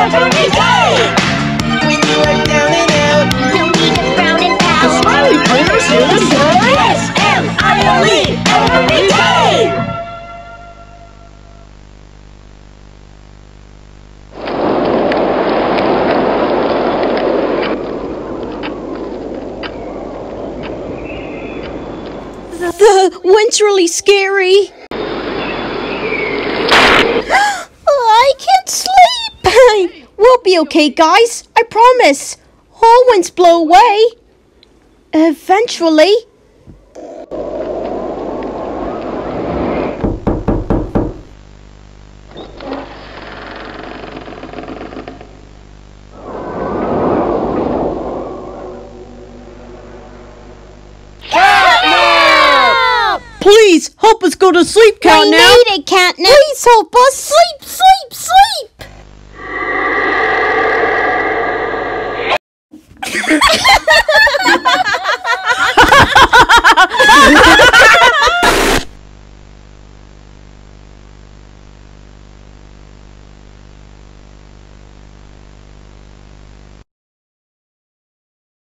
every day. When you are down and out, Don't need to frown and pout. the Smiley Players here to say S-M-I-L-E every day. The wind's really scary. I can't sleep. We'll be okay, guys. I promise. All winds blow away. Eventually. Please help us go to sleep, Catnap. We need it, Catnap. Please help us. Sleep, sleep, sleep.